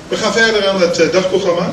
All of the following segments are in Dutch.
We gaan verder aan het dagprogramma.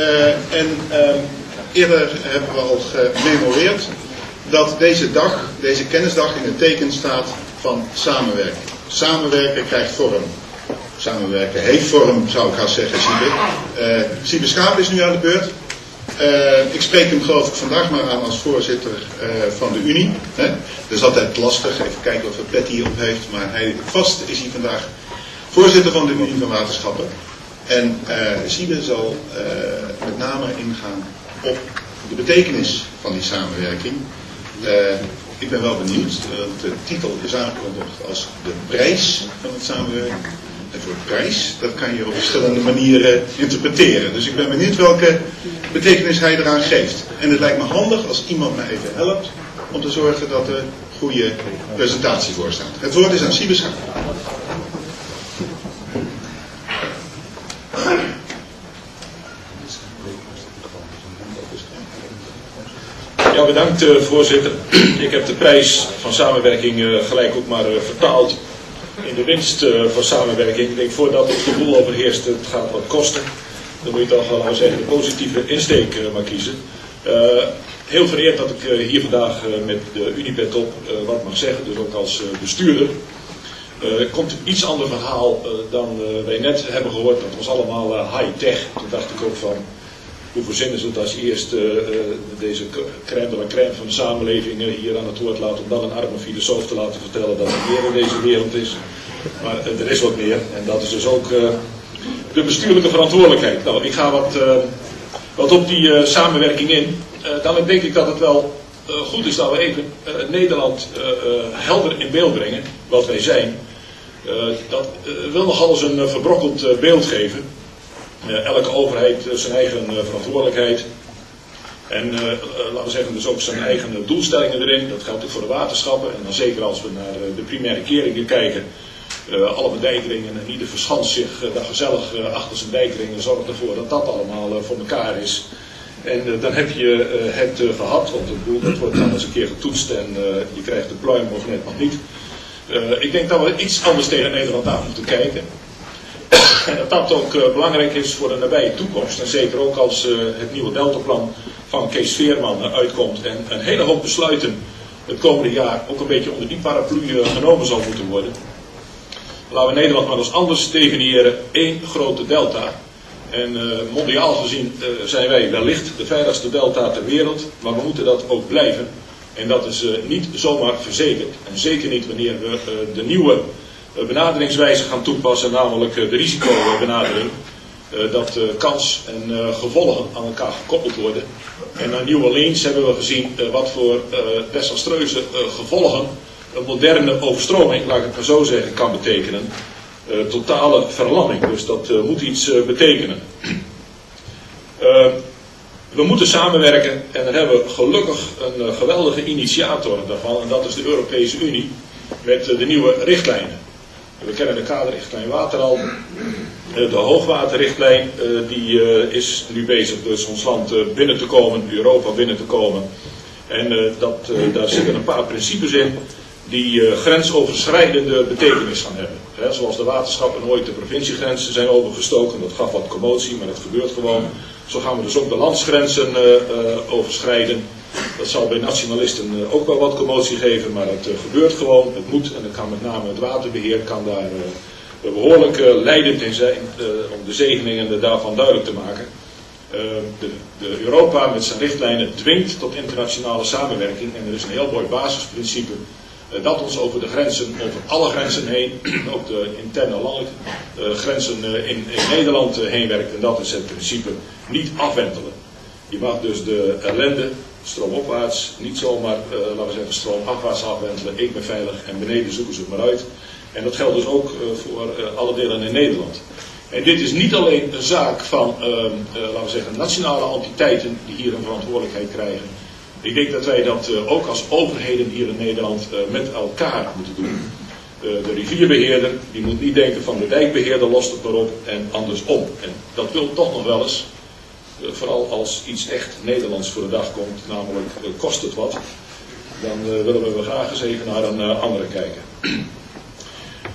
Eerder hebben we al gememoreerd dat deze kennisdag in het teken staat van samenwerken. Samenwerken krijgt vorm. Samenwerken heeft vorm, zou ik haast zeggen, Siebe. Siebe Schaap is nu aan de beurt. Ik spreek hem geloof ik vandaag maar aan als voorzitter van de Unie. Dat is altijd lastig, even kijken of hij pet hier op heeft. Maar vast is hij vandaag voorzitter van de Unie van Waterschappen. En Siebe zal met name ingaan op de betekenis van die samenwerking. Ik ben wel benieuwd, want de titel is aangekondigd als de prijs van het samenwerken. En voor prijs, dat kan je op verschillende manieren interpreteren. Dus ik ben benieuwd welke betekenis hij eraan geeft. En het lijkt me handig als iemand me even helpt om te zorgen dat er goede presentatie voor staat. Het woord is aan Siebe Schaap. Ja, bedankt voorzitter. Ik heb de prijs van samenwerking gelijk ook maar vertaald in de winst van samenwerking. Ik denk voordat het gevoel overheerst, het gaat wat kosten. Dan moet je toch wel zeggen de positieve insteek maar kiezen. Heel vereerd dat ik hier vandaag met de Unipet op wat mag zeggen, dus ook als bestuurder. Komt een iets ander verhaal dan wij net hebben gehoord. Dat was allemaal high-tech. Toen dacht ik ook van, hoe verzinnen ze het als je eerst deze crème de la crème van de samenleving hier aan het woord laat, om dan een arme filosoof te laten vertellen dat er meer in deze wereld is. Maar er is wat meer en dat is dus ook de bestuurlijke verantwoordelijkheid. Nou, ik ga wat op die samenwerking in. Dan denk ik dat het wel goed is dat we even Nederland helder in beeld brengen, wat wij zijn. Dat wil nogal eens een verbrokkeld beeld geven. Elke overheid zijn eigen verantwoordelijkheid. En laten we zeggen dus ook zijn eigen doelstellingen erin. Dat geldt ook voor de waterschappen. En dan zeker als we naar de primaire keringen kijken. Alle bedijkeringen en ieder verschanst zich daar gezellig achter zijn dijkringen en zorgt ervoor dat dat allemaal voor elkaar is. En dan heb je het gehad, want het wordt dan eens een keer getoetst en je krijgt de pluim of net nog niet. Ik denk dat we iets anders tegen Nederland aan moeten kijken. En dat dat ook belangrijk is voor de nabije toekomst. En zeker ook als het nieuwe Deltaplan van Kees Veerman uitkomt en een hele hoop besluiten het komende jaar ook een beetje onder die paraplu genomen zal moeten worden. Laten we Nederland maar eens anders definiëren. Één grote delta. En mondiaal gezien zijn wij wellicht de veiligste delta ter wereld. Maar we moeten dat ook blijven. En dat is niet zomaar verzekerd. En zeker niet wanneer we de nieuwe benaderingswijze gaan toepassen, namelijk de risicobenadering. Dat kans en gevolgen aan elkaar gekoppeld worden. En aan New Orleans hebben we gezien wat voor desastreuze gevolgen een moderne overstroming, laat ik het maar zo zeggen, kan betekenen. Totale verlamming, dus dat moet iets betekenen. We moeten samenwerken en dan hebben we gelukkig een geweldige initiator daarvan en dat is de Europese Unie met de nieuwe richtlijnen. We kennen de kaderrichtlijn water al. De hoogwaterrichtlijn die is nu bezig dus ons land binnen te komen, Europa binnen te komen. En daar zitten een paar principes in die grensoverschrijdende betekenis gaan hebben. Zoals de waterschappen ooit de provinciegrenzen zijn overgestoken, dat gaf wat commotie, maar dat gebeurt gewoon. Zo gaan we dus ook de landsgrenzen overschrijden. Dat zal bij nationalisten ook wel wat commotie geven, maar het gebeurt gewoon, het moet. En dan kan met name het waterbeheer kan daar behoorlijk leidend in zijn om de zegeningen daarvan duidelijk te maken. De Europa met zijn richtlijnen dwingt tot internationale samenwerking en er is een heel mooi basisprincipe dat ons over de grenzen, over alle grenzen heen, ook de interne landelijke grenzen in Nederland heen werkt en dat is het principe niet afwentelen. Je mag dus de ellende stroomopwaarts niet zomaar, laten we zeggen, stroomafwaarts afwentelen. Ik ben veilig en beneden zoeken ze het maar uit. En dat geldt dus ook voor alle delen in Nederland. En dit is niet alleen een zaak van, laten we zeggen, nationale entiteiten die hier een verantwoordelijkheid krijgen. Ik denk dat wij dat ook als overheden hier in Nederland met elkaar moeten doen. De rivierbeheerder, die moet niet denken van de dijkbeheerder lost het maar op en andersom. En dat wil toch nog wel eens. Vooral als iets echt Nederlands voor de dag komt, namelijk kost het wat, dan willen we graag eens even naar een andere kijken.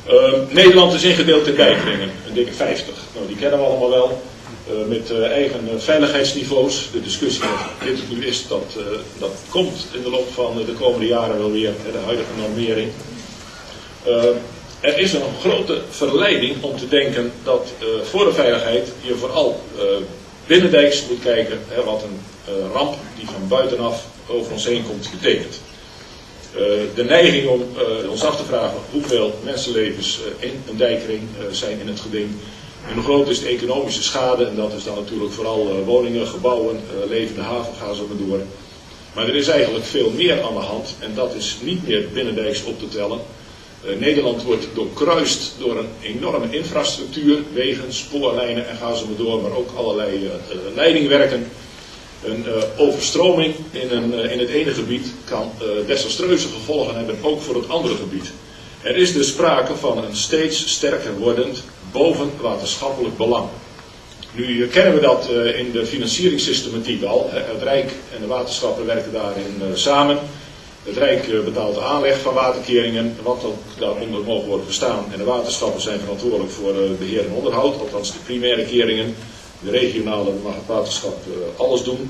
Nederland is ingedeeld in wijkringen, een dikke 50. Nou, die kennen we allemaal wel. Met eigen veiligheidsniveaus. De discussie wat dit nu is, dat komt in de loop van de komende jaren wel weer, de huidige normering. Er is een grote verleiding om te denken dat voor de veiligheid je vooral binnendijks moet kijken wat een ramp die van buitenaf over ons heen komt betekent. De neiging om ons af te vragen hoeveel mensenlevens in een dijkring zijn in het geding. En hoe groot is de economische schade, en dat is dan natuurlijk vooral woningen, gebouwen, levende haven, ga zo maar door. Maar er is eigenlijk veel meer aan de hand en dat is niet meer binnendijks op te tellen. Nederland wordt doorkruist door een enorme infrastructuur, wegen, spoorlijnen en ga zo maar door, maar ook allerlei leidingwerken. Een overstroming in het ene gebied kan desastreuze gevolgen hebben, ook voor het andere gebied. Er is dus sprake van een steeds sterker wordend bovenwaterschappelijk belang. Nu kennen we dat in de financieringssystematiek al. Het Rijk en de waterschappen werken daarin samen. Het Rijk betaalt de aanleg van waterkeringen, wat ook daaronder mogen worden verstaan. En de waterschappen zijn verantwoordelijk voor beheer en onderhoud, althans de primaire keringen. De regionale mag het waterschap alles doen.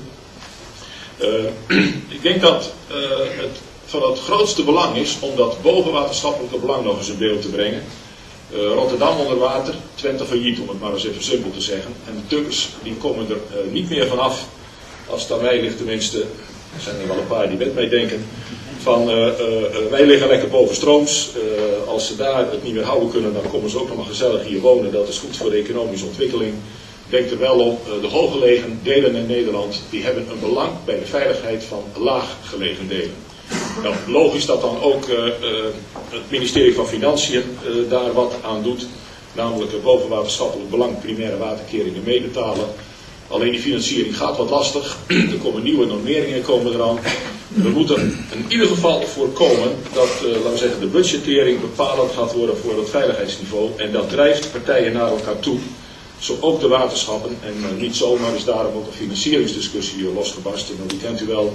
Ik denk dat het van het grootste belang is om dat bovenwaterschappelijke belang nog eens in beeld te brengen. Rotterdam onder water, Twente failliet om het maar eens even simpel te zeggen. En de tukkers die komen er niet meer vanaf, als het aan mij ligt tenminste, er zijn er wel een paar die met mij denken, van wij liggen lekker bovenstrooms, als ze daar het niet meer houden kunnen dan komen ze ook nog maar gezellig hier wonen, dat is goed voor de economische ontwikkeling. Denk er wel op, de hooggelegen delen in Nederland die hebben een belang bij de veiligheid van laaggelegen delen. Nou, logisch dat dan ook het ministerie van Financiën daar wat aan doet, namelijk het bovenwaterschappelijk belang primaire waterkeringen meebetalen. Alleen die financiering gaat wat lastig, er komen nieuwe normeringen eraan. We moeten in ieder geval voorkomen dat, laten we zeggen, de budgettering bepalend gaat worden voor het veiligheidsniveau en dat drijft partijen naar elkaar toe. Zo ook de waterschappen en niet zomaar is daarom ook een financieringsdiscussie losgebarsten. Nou, die kent u wel.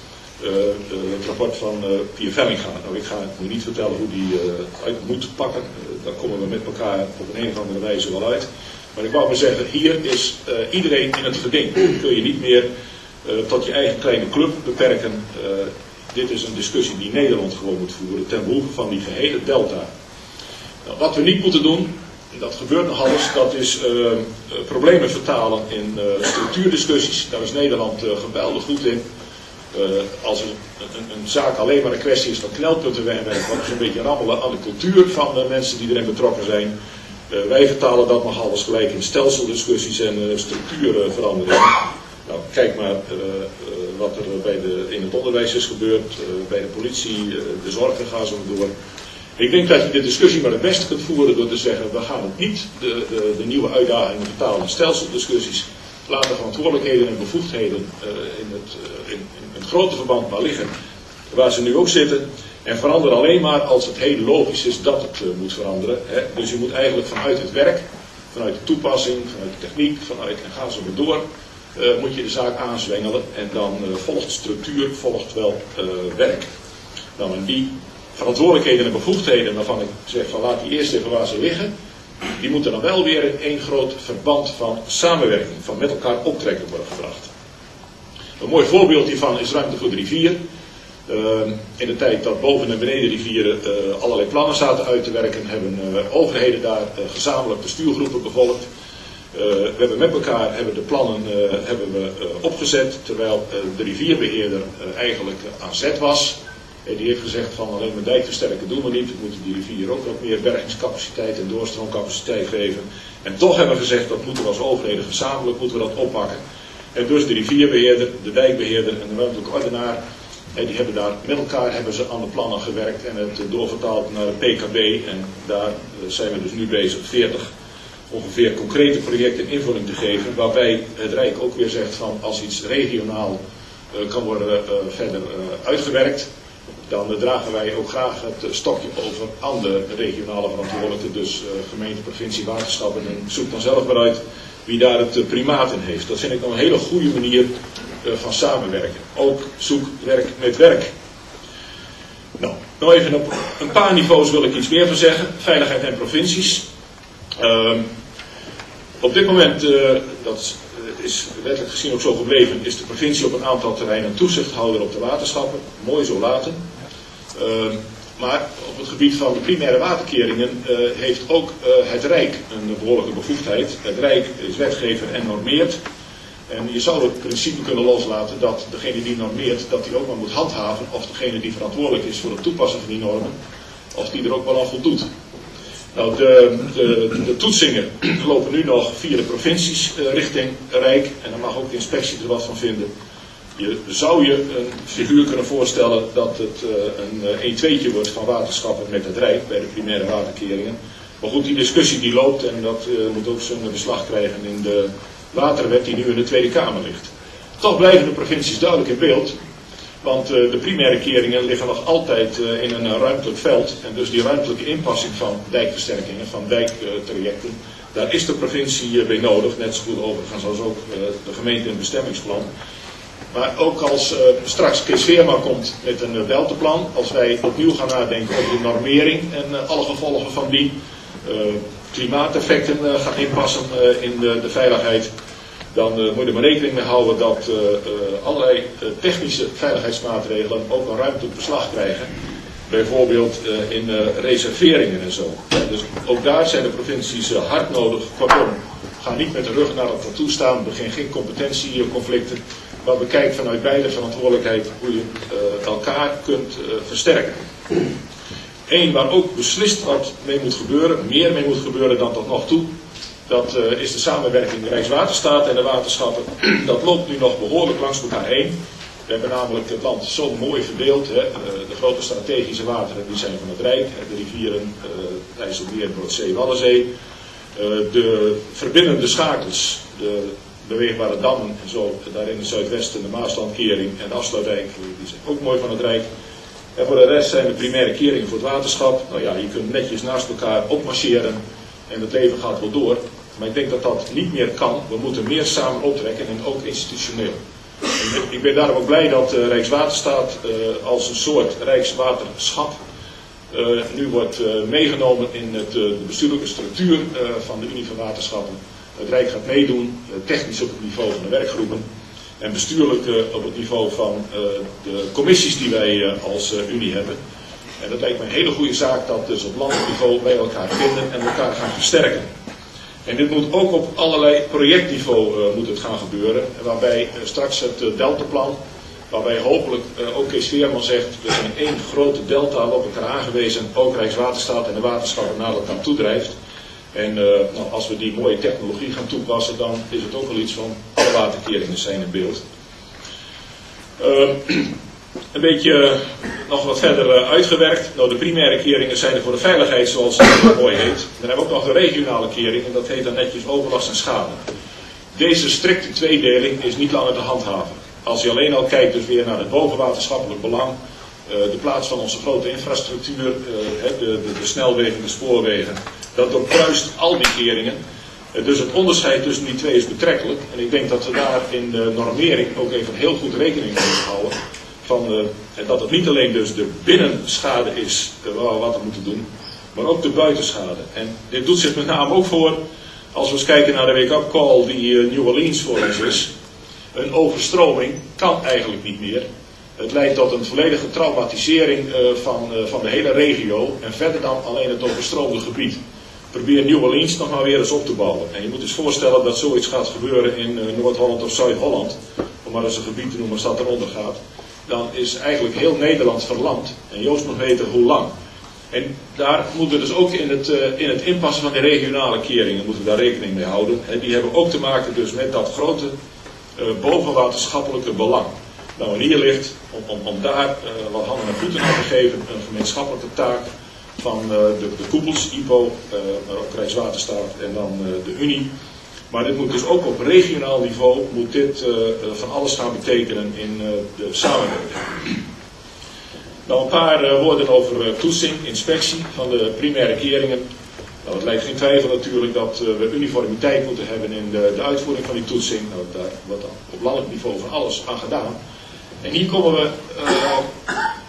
Het rapport van Pier Vellinga. Nou, ik ga nu niet vertellen hoe die uit moet pakken. Daar komen we met elkaar op een of andere wijze wel uit. Maar ik wou maar zeggen, hier is iedereen in het geding. Kun je niet meer tot je eigen kleine club beperken. Dit is een discussie die Nederland gewoon moet voeren ten behoeve van die gehele delta. Nou, wat we niet moeten doen, dat gebeurt nogal eens, dat is problemen vertalen in structuurdiscussies. Daar is Nederland geweldig goed in. Als een zaak alleen maar een kwestie is van knelpunten wegwerken, wat is een beetje rammelen aan de cultuur van de mensen die erin betrokken zijn. Wij vertalen dat nog alles gelijk in stelseldiscussies en structuurveranderingen. Nou, kijk maar wat er in het onderwijs is gebeurd, bij de politie, de zorg, gaan zo door. Ik denk dat je de discussie maar het beste kunt voeren door te zeggen, we gaan het niet de nieuwe uitdagingen vertalen in stelseldiscussies. Laat de verantwoordelijkheden en bevoegdheden in het grote verband maar liggen waar ze nu ook zitten. En verander alleen maar als het heel logisch is dat het moet veranderen. Hè. Dus je moet eigenlijk vanuit het werk, vanuit de toepassing, vanuit de techniek, vanuit en ga zo maar door, moet je de zaak aanzwengelen. En dan volgt structuur, volgt wel werk. Nou, en die verantwoordelijkheden en bevoegdheden waarvan ik zeg van laat die eerst even waar ze liggen. Die moeten dan wel weer in één groot verband van samenwerking, van met elkaar optrekken worden gebracht. Een mooi voorbeeld hiervan is ruimte voor de rivier. In de tijd dat boven en beneden rivieren allerlei plannen zaten uit te werken, hebben overheden daar gezamenlijk bestuurgroepen bevolkt. We hebben met elkaar de plannen opgezet, terwijl de rivierbeheerder eigenlijk aan zet was. Die heeft gezegd van alleen maar dijk versterken doen we niet. We moeten die rivier ook wat meer bergingscapaciteit en doorstroomcapaciteit geven. En toch hebben we gezegd dat moeten we als overheden gezamenlijk moeten we dat oppakken. En dus de rivierbeheerder, de dijkbeheerder en de ruimtelijke ordenaar, die hebben daar met elkaar aan de plannen gewerkt en het doorvertaald naar het PKB. En daar zijn we dus nu bezig 40 ongeveer concrete projecten invulling te geven. Waarbij het Rijk ook weer zegt van als iets regionaal kan worden verder uitgewerkt. Dan dragen wij ook graag het stokje over aan de regionale verantwoordelijken, dus gemeente, provincie, waterschappen. En zoek dan zelf maar uit wie daar het primaat in heeft. Dat vind ik nog een hele goede manier van samenwerken. Ook zoek werk met werk. Nou, Nou even op een paar niveaus wil ik iets meer van zeggen. Veiligheid en provincies. Op dit moment, dat is wettelijk gezien ook zo gebleven, is de provincie op een aantal terreinen toezichthouder op de waterschappen. Mooi zo laten. Maar op het gebied van de primaire waterkeringen heeft ook het Rijk een behoorlijke bevoegdheid. Het Rijk is wetgever en normeert. En je zou het principe kunnen loslaten dat degene die normeert, dat die ook maar moet handhaven of degene die verantwoordelijk is voor het toepassen van die normen, of die er ook wel aan voldoet. Nou, de toetsingen lopen nu nog via de provincies richting Rijk en daar mag ook de inspectie er wat van vinden. Je zou je een figuur kunnen voorstellen dat het een 1-2'tje wordt van waterschappen met het Rijk bij de primaire waterkeringen. Maar goed, die discussie die loopt en dat moet ook zijn beslag krijgen in de waterwet die nu in de Tweede Kamer ligt. Toch blijven de provincies duidelijk in beeld, want de primaire keringen liggen nog altijd in een ruimtelijk veld. En dus die ruimtelijke inpassing van dijkversterkingen, van dijktrajecten, daar is de provincie bij nodig. Net zo goed overigens als ook de gemeente in het bestemmingsplan. Maar ook als straks Kees Veerman komt met een deltaplan, als wij opnieuw gaan nadenken over de normering en alle gevolgen van die, klimaateffecten gaan inpassen in de veiligheid, dan moet je er maar rekening mee houden dat allerlei technische veiligheidsmaatregelen ook een ruimtelijk beslag krijgen. Bijvoorbeeld in reserveringen en zo. Dus ook daar zijn de provincies hard nodig. Kortom, ga niet met de rug naar het naartoe staan, begin geen competentieconflicten, maar bekijk vanuit beide verantwoordelijkheid hoe je elkaar kunt versterken. Eén waar ook beslist wat mee moet gebeuren, meer mee moet gebeuren dan tot nog toe, dat is de samenwerking Rijkswaterstaat en de waterschappen. Dat loopt nu nog behoorlijk langs elkaar heen. We hebben namelijk het land zo mooi verdeeld. Hè. De grote strategische wateren die zijn van het Rijk, de rivieren IJsselmeer, Broadzee, Waddenzee. De verbindende schakels, de beweegbare dammen en zo, daar in het zuidwesten de Maaslandkering en de Afsluitdijk, die zijn ook mooi van het Rijk. En voor de rest zijn de primaire keringen voor het waterschap. Nou ja, je kunt netjes naast elkaar opmarcheren en het leven gaat wel door. Maar ik denk dat dat niet meer kan. We moeten meer samen optrekken en ook institutioneel. En ik ben daarom ook blij dat Rijkswaterstaat als een soort Rijkswaterschap nu wordt meegenomen in de bestuurlijke structuur van de Unie van Waterschappen. Het Rijk gaat meedoen, technisch op het niveau van de werkgroepen. En bestuurlijk op het niveau van de commissies die wij als Unie hebben. En dat lijkt me een hele goede zaak dat dus op landelijk niveau wij elkaar vinden en elkaar gaan versterken. En dit moet ook op allerlei projectniveau moet het gaan gebeuren. Waarbij straks het deltaplan, waarbij hopelijk ook Kees Veerman zegt, we zijn één grote delta op elkaar aangewezen, ook Rijkswaterstaat en de waterschappen naar elkaar toedrijft. En nou, als we die mooie technologie gaan toepassen, dan is het ook wel iets van alle waterkeringen zijn in beeld. Een beetje nog wat verder uitgewerkt. Nou, de primaire keringen zijn er voor de veiligheid, zoals het mooi heet. Dan hebben we ook nog de regionale kering en dat heet dan netjes overlast en schade. Deze strikte tweedeling is niet langer te handhaven. Als je alleen al kijkt dus weer naar het bovenwaterschappelijk belang, de plaats van onze grote infrastructuur, de snelwegen, de spoorwegen, dat doorkruist al die keringen. Dus het onderscheid tussen die twee is betrekkelijk. En ik denk dat we daar in de normering ook even heel goed rekening mee moeten houden. Van, dat het niet alleen dus de binnenschade is waar we wat aan moeten doen, maar ook de buitenschade. En dit doet zich met name ook voor, als we eens kijken naar de wake-up call die New Orleans voor ons is. Een overstroming kan eigenlijk niet meer. Het leidt tot een volledige traumatisering van de hele regio en verder dan alleen het overstroomde gebied. Probeer New Orleans nog maar weer eens op te bouwen. En je moet dus voorstellen dat zoiets gaat gebeuren in Noord-Holland of Zuid-Holland, om maar eens een gebied te noemen als dat eronder gaat. Dan is eigenlijk heel Nederland verlamd. En Joost mag weten hoe lang. En daar moeten we dus ook in het inpassen van de regionale keringen moeten we daar rekening mee houden. En die hebben ook te maken dus met dat grote bovenwaterschappelijke belang. Nou, en hier ligt, om daar wat handen en voeten aan te geven, een gemeenschappelijke taak van de koepels, IPO, maar ook Rijkswaterstaat en dan de Unie. Maar dit moet dus ook op regionaal niveau, moet dit van alles gaan betekenen in de samenwerking. Nou, een paar woorden over toetsing, inspectie van de primaire keringen. Nou, het lijkt geen twijfel natuurlijk dat we uniformiteit moeten hebben in de uitvoering van die toetsing. Nou, daar wordt op landelijk niveau van alles aan gedaan. En hier komen we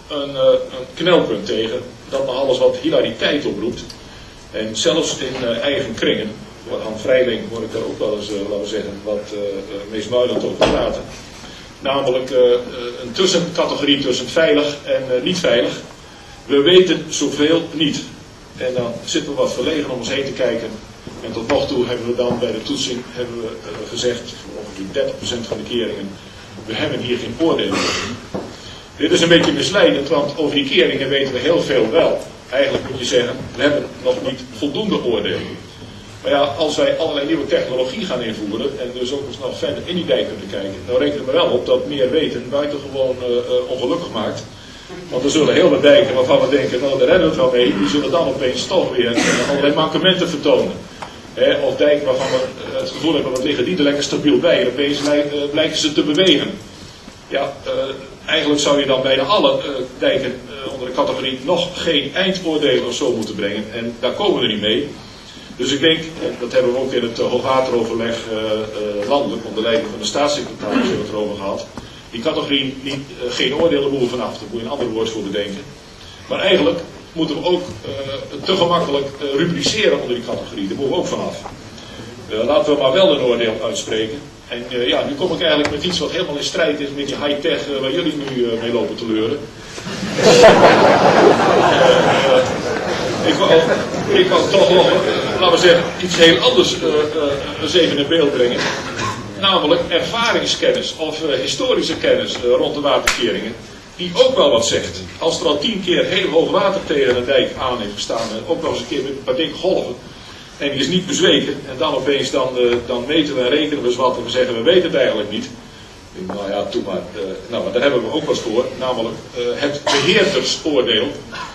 een knelpunt tegen dat nog alles wat hilariteit oproept. En zelfs in eigen kringen, aan Vrijling hoor ik daar ook wel eens, laten we zeggen, wat meesmuilend over praten. Namelijk een tussencategorie tussen veilig en niet veilig. We weten zoveel niet. En dan zitten we wat verlegen om ons heen te kijken. En tot nog toe hebben we dan bij de toetsing gezegd, voor ongeveer 30% van de keringen, we hebben hier geen oordeel over. Dit is een beetje misleidend, want over die keringen weten we heel veel wel. Eigenlijk moet je zeggen, we hebben nog niet voldoende oordeel. Maar ja, als wij allerlei nieuwe technologie gaan invoeren en dus ook eens nog verder in die dijk kunnen kijken, dan rekenen we wel op dat meer weten buitengewoon ongelukkig maakt. Want er zullen heel wat dijken waarvan we denken, nou daar redden we het wel mee, die zullen dan opeens toch weer allerlei mankementen vertonen. Of dijken waarvan we het gevoel hebben, wat liggen die er lekker stabiel bij en opeens blijken ze te bewegen. Ja, eigenlijk zou je dan bijna alle dijken onder de categorie nog geen eindoordeel of zo moeten brengen. En daar komen we niet mee. Dus ik denk, dat hebben we ook in het hoogwateroverleg landelijk onder leiding van de staatssecretaris hebben we het erover gehad. Die categorie geen oordelen moeten vanaf, daar moet je een ander woord voor bedenken. Maar eigenlijk moeten we ook te gemakkelijk rubriceren onder die categorie, daar moeten we ook vanaf. Laten we maar wel een oordeel uitspreken. En ja, nu kom ik eigenlijk met iets wat helemaal in strijd is met die high-tech waar jullie nu mee lopen te leuren. Ik wou toch nog, laten we zeggen, iets heel anders eens even in beeld brengen. Namelijk ervaringskennis of historische kennis rond de waterkeringen. Die ook wel wat zegt. Als er al 10 keer heel hoog water tegen een dijk aan heeft gestaan. En ook wel eens een keer met een paar dikke golven. En die is niet bezweken. En dan opeens dan meten we en rekenen we eens wat. En we zeggen we weten het eigenlijk niet. Nou ja, doe maar. Maar daar hebben we ook wat voor. Namelijk het beheerdersoordeel.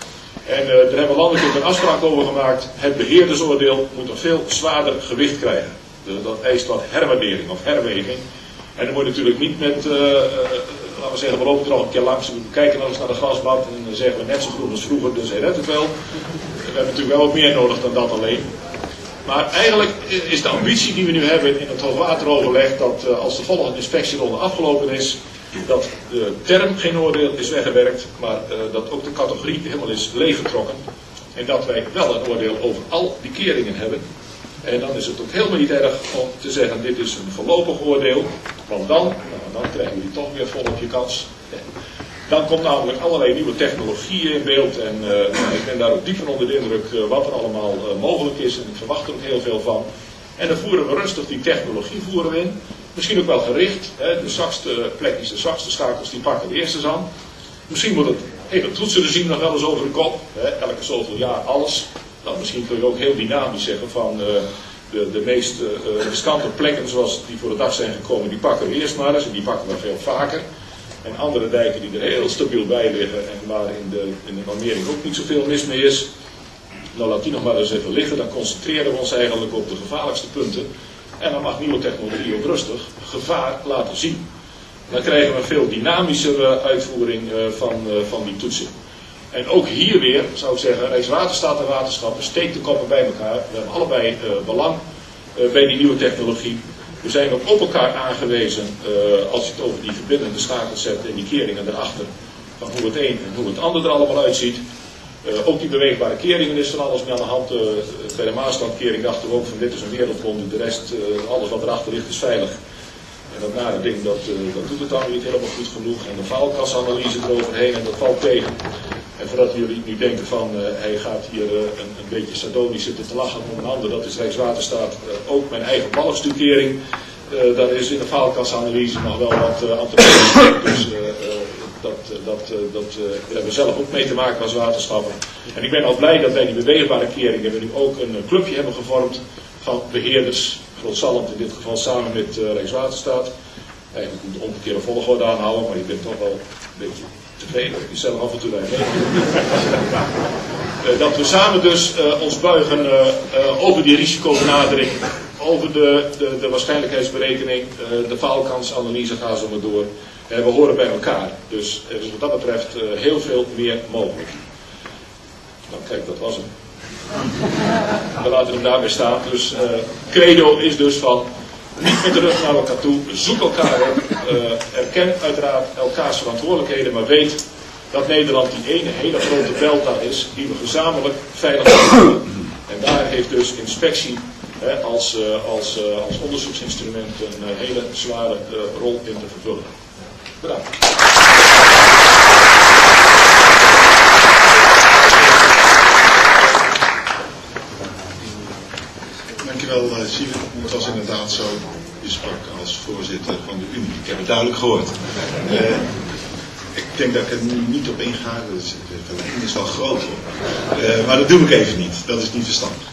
En daar hebben we landelijk een afspraak over gemaakt. Het beheerdersoordeel moet een veel zwaarder gewicht krijgen. Dat eist wat herwaardering of herweging. En dan moet je natuurlijk niet met, laten we zeggen, we lopen er nog een keer langs. We kijken nog eens naar de grasmat en dan zeggen we net zo groen als vroeger, dus hij redt het wel. We hebben natuurlijk wel wat meer nodig dan dat alleen. Maar eigenlijk is de ambitie die we nu hebben in het hoogwateroverleg dat als de volgende inspectieronde afgelopen is, dat de term geen oordeel is weggewerkt, maar dat ook de categorie helemaal is leeggetrokken. En dat wij wel een oordeel over al die keringen hebben. En dan is het ook helemaal niet erg om te zeggen, dit is een voorlopig oordeel. Want dan krijgen we die toch weer vol op je kans. Dan komt namelijk allerlei nieuwe technologieën in beeld. En ik ben daar ook diep van onder de indruk wat er allemaal mogelijk is. En ik verwacht er ook heel veel van. En dan voeren we rustig die technologie in. Misschien ook wel gericht. De zwakste plekjes, de zwakste schakels, die pakken de eerste aan. Misschien moet het hele toetsenregime nog wel eens over de kop. Elke zoveel jaar alles. Dan misschien kun je ook heel dynamisch zeggen van de meest riskante plekken zoals die voor de dag zijn gekomen, die pakken we eerst maar eens en die pakken we veel vaker. En andere dijken die er heel stabiel bij liggen en waar in de normering ook niet zoveel mis mee is. Nou laat die nog maar eens even liggen, dan concentreren we ons eigenlijk op de gevaarlijkste punten. En dan mag nieuwe technologie ook rustig gevaar laten zien. Dan krijgen we een veel dynamischere uitvoering van die toetsing. En ook hier weer, zou ik zeggen, Rijkswaterstaat en waterschappen, steek de koppen bij elkaar. We hebben allebei belang bij die nieuwe technologie. We zijn ook op elkaar aangewezen, als je het over die verbindende schakels zet en die keringen erachter, van hoe het een en hoe het ander er allemaal uitziet. Ook die beweegbare keringen is van alles mee aan de hand. Bij de Maaslandkering dachten we ook van dit is een wereldwonder, de rest, alles wat erachter ligt is veilig. En dat nare ding, dat doet het dan niet helemaal goed genoeg. En de faalkasanalyse eroverheen en dat valt tegen. En voordat jullie nu denken van hij gaat hier een beetje sardonisch zitten te lachen om een ander, dat is Rijkswaterstaat, ook mijn eigen balkstudering. Daar is in de faalkasanalyse nog wel wat aan te doen. Dus daar hebben we zelf ook mee te maken als waterschappen. En ik ben al blij dat bij die beweegbare keringen we nu ook een clubje hebben gevormd van beheerders. Grootzalend in dit geval samen met Rijkswaterstaat. Eigenlijk moet de omgekeerde volgorde aanhouden, maar je bent toch wel een beetje tevreden dat je zelf af en toe daar mee. Dat we samen dus ons buigen over die risicobenadering, over de waarschijnlijkheidsberekening, de faalkansanalyse, gaan zo maar door. We horen bij elkaar, dus er is wat dat betreft heel veel meer mogelijk. Nou kijk, dat was hem. We laten hem daarbij staan. Dus credo is dus van niet met de rug naar elkaar toe, zoek elkaar op, erken uiteraard elkaars verantwoordelijkheden, maar weet dat Nederland die ene hele grote delta is die we gezamenlijk veilig houden. En daar heeft dus inspectie als onderzoeksinstrument een hele zware rol in te vervullen. Bedankt. Dankjewel, Siewert. Het was inderdaad zo. Je sprak als voorzitter van de Unie. Ik heb het duidelijk gehoord. Ik denk dat ik er nu niet op inga. Dus de verlenging is wel groot hoor. Maar dat doe ik even niet. Dat is niet verstandig.